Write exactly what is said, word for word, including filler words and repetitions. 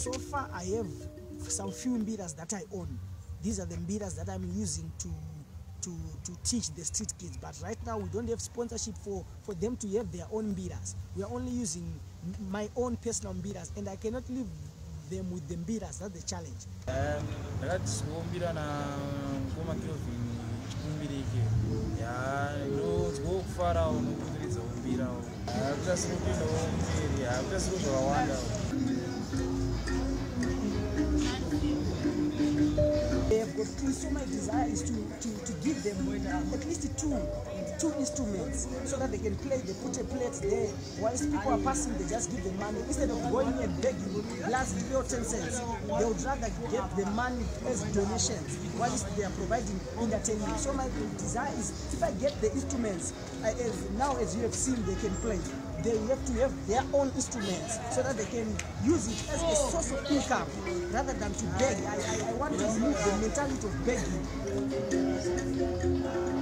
So far, I have some few mbiras that I own. These are the mbiras that I'm using to to to teach the street kids. But right now, we don't have sponsorship for for them to have their own mbiras. We are only using my own personal mbiras, and I cannot leave them with the mbiras. That's the challenge. Um, that's mbira na ngoma kilovini mbirike. Yeah, no, go far out, no kudiriza mbira. I'm just looking over mbiri. I'm just looking around. So my desire is to, to, to give them uh, at least two two instruments so that they can play. They put a plate there. Whilst people are passing, they just give them money. Instead of going and begging last three or ten cents, they would rather get the money as donations whilst they are providing entertainment. So my desire is, if I get the instruments, I, as, now as you have seen, they can play. They have to have their own instruments so that they can use it as a source of income rather than to beg. I, I, I want to remove the mentality of begging.